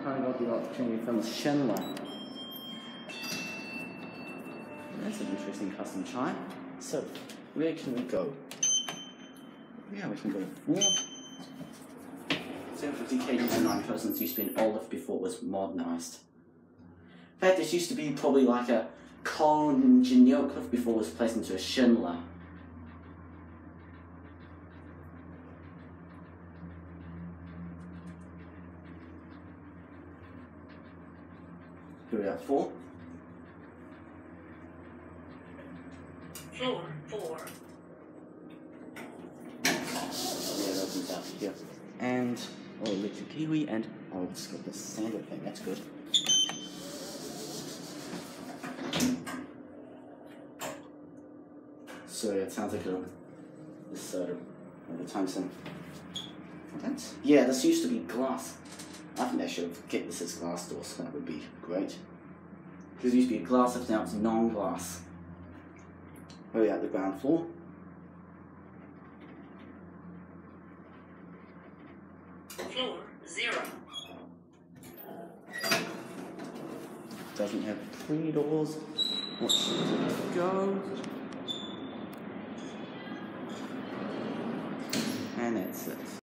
kind of got the opportunity from Schindler. That's an interesting custom chime. So, where can we go? Yeah, we can go to 4. 750 kg and 9 persons used to be an olive before it was modernized. In fact, this used to be probably like a cold engineer cliff before it was placed into a Schindler. Here we are, 4. Floor 4. Yeah, it opens out here. And electric kiwi, and it's got the standard thing, that's good. So it sounds like this the tungsten. Yeah, this used to be glass. I think they should have kept this as glass doors, that would be great. Because it used to be glass, now it's non-glass. Oh yeah, the ground floor. Floor 0. Doesn't have 3 doors. Let's go. And that's it.